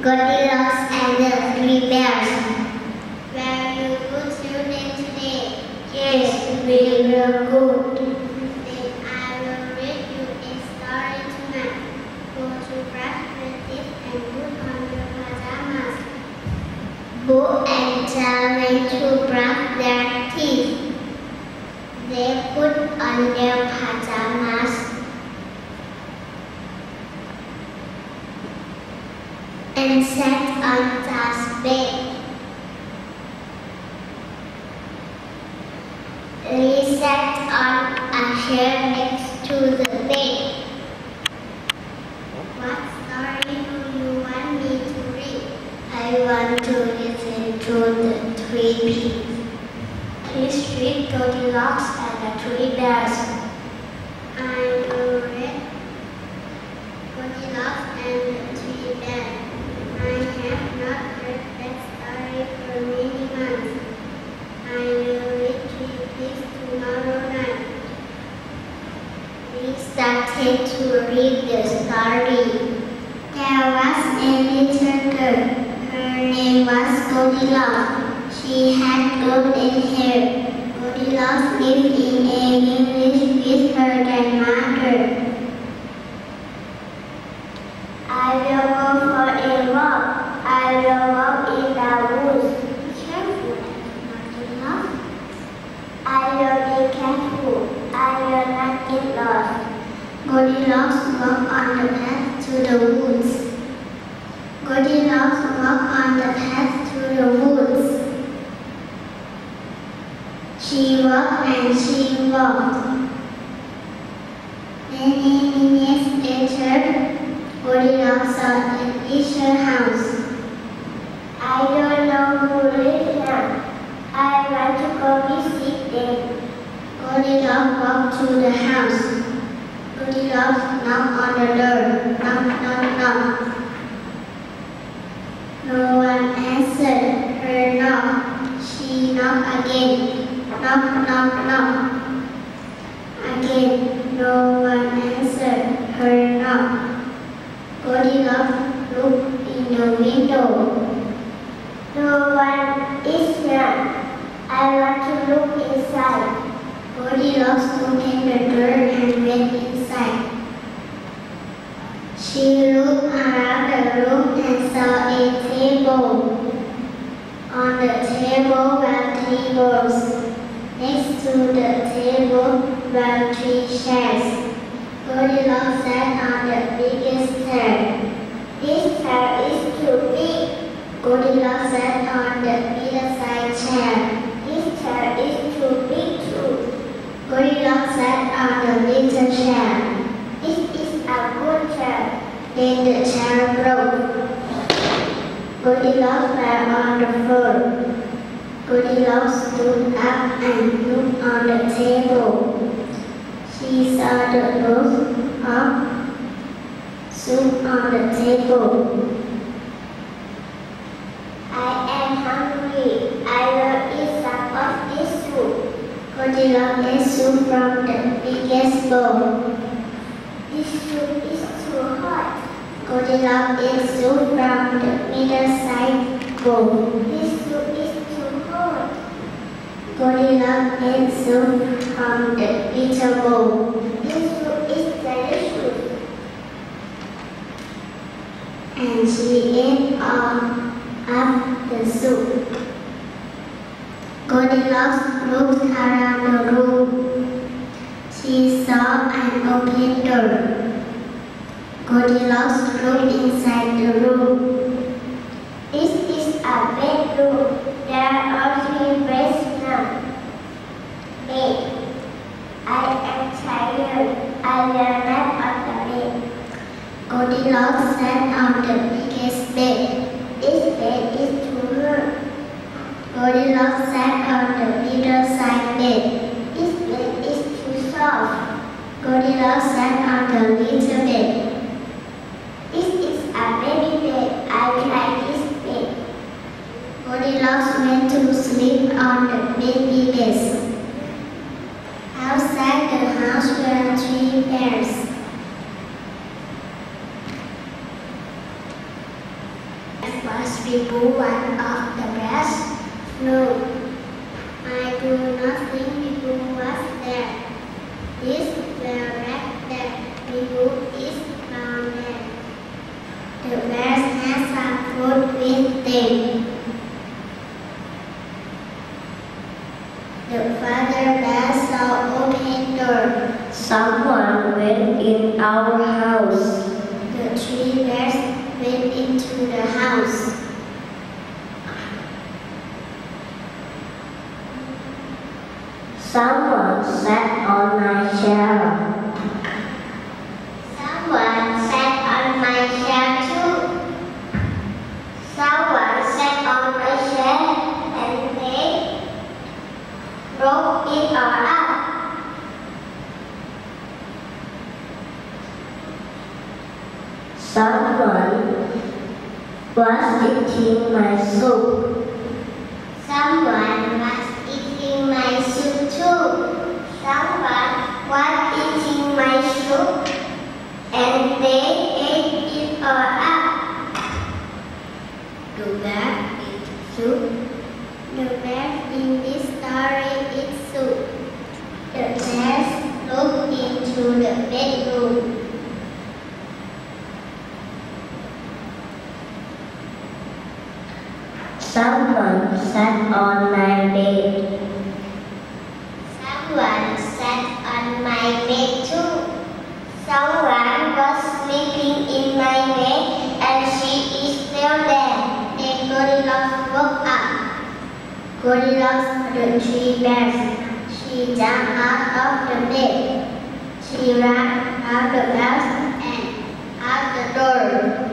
Goldilocks and the Three Bears. Were you good children today? Yes, we were good. Then I will read you a story tonight. Go to brush your teeth and put on your pajamas. Bo and Jar went to brush their teeth. They put on their pajamas and sat on Jar's bed. They sat on a chair next to the bed. What story do you want me to read? I want to listen to the Three Pigs. Please read Goldilocks and the Three Bears. I will read Goldilocks and the Three Bears. I have not heard that story for many months. I will read Three Pigs tomorrow night. We started to read the story. There was a little girl. Her name was Goldilocks. She had golden hair. Goldilocks lived in a village with her grandmother. I will go for a walk. I will walk in the woods. Be careful, Goldilocks. I will be careful. I will not get lost. Goldilocks walked on the path to the woods. Goldilocks walked on the path to the woods. She walked and she walked. Many minutes later, Goldilocks saw a little house. I don't know who lives here. I want to go visit them. Goldilocks walked to the house. Goldilocks knocked on the door. Knock, knock, knock. No one answered her knock. She knocked again. Knock, knock, knock. Again, no one answered her knock. Goldilocks looked in the window. No one is here. I want to look inside. Goldilocks opened the door and went inside. She looked around the room and saw a table. On the table were 3 bowls. Next to the table were 3 chairs. Goldilocks sat on the biggest chair. This chair is too big. Goldilocks sat on the middle-sized chair. This chair is too big too. Goldilocks sat on the little chair. This is a good chair. Then the chair broke. Goldilocks fell on the floor. Goldilocks stood up and looked on the table. She saw the loaf of soup on the table. I am hungry. I will eat some of this soup. Goldilocks ate soup from the biggest bowl. This soup is too hot. Goldilocks ate soup from the middle-sized bowl. This soup is too hot. Goldilocks ate soup from the little bowl. This soup is delicious. And she ate all of the soup. Goldilocks looked around the room. She saw an open door. Goldilocks looked inside the room. This is a bedroom. There are 3 beds now. Bed. I am tired. I will nap on the bed. Goldilocks sat on the biggest bed. This bed is too hard. Goldilocks sat on the middle-sized bed. This bed is too soft. Goldilocks sat on the little bed. This is a baby bed. I like this bed. Goldilocks went to sleep on the baby bed. Outside the house were 3 bears. remove one of the bears? No, I do not think people was there. This bear that remove is found there. The bears had some food with them. The father bear saw open door. Someone went in our house. The three bears went into the house. Someone sat on my chair. Someone sat on my chair too. Someone sat on my chair and they broke it all up. Someone was eating my soup. Someone was eating my soup too. Someone was eating my soup and they ate it all up. The bear eat soup. The bear in this story eats soup. The bears looked into the bedroom. Someone sat on my bed. Someone sat on my bed too. Someone was sleeping in my bed and she is still there. Then Goldilocks woke up. Goldilocks the three bears. She jumped out of the bed. She ran out the house and out the door.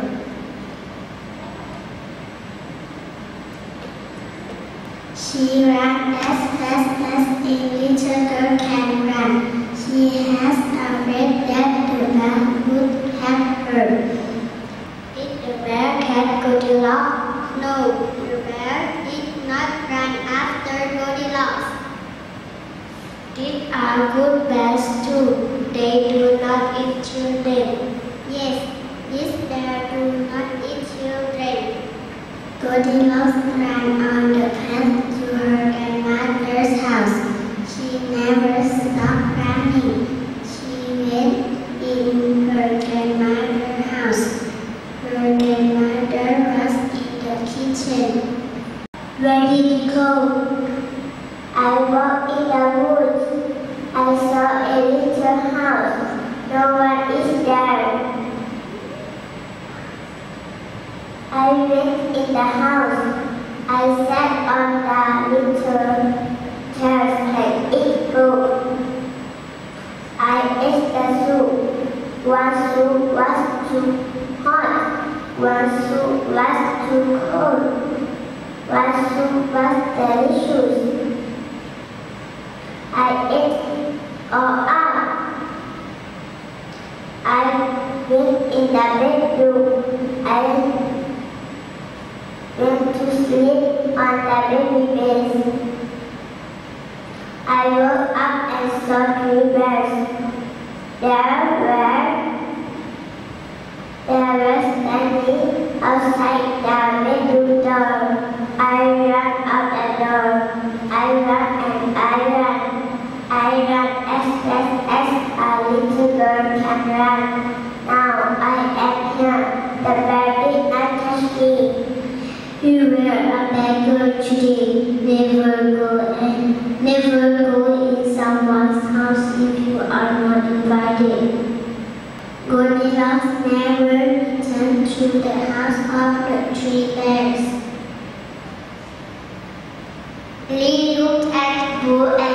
She ran as fast as a little girl can run. She has a red that the bear would have her. Did the bear catch Goldilocks? No, the bear did not run after Goldilocks. These are good bears too. They do not eat children. Yes, these bears do not eat children. Goldilocks ran on the path to her grandmother's house. She never stopped running. She went in her grandmother's house. Her grandmother was in the kitchen. Where did you go? I walked in the woods. I saw a little house. No one is there. I went in the house. I sat on the little chairs and it broke. I ate the soup. One soup was too hot. One soup was too cold. One soup was delicious. I ate all up. I went in the bedroom. I went to sleep on the baby bed. I woke up and saw three bears. They were standing outside the bedroom door. I ran out the door. I ran and I ran. I ran as fast as a little girl can run. Now I am here. The bear did not touch me. You were a bad girl today. Never go in someone's house if you are not invited. Goldilocks never returned to the house of the three bears. Lee looked at Boo and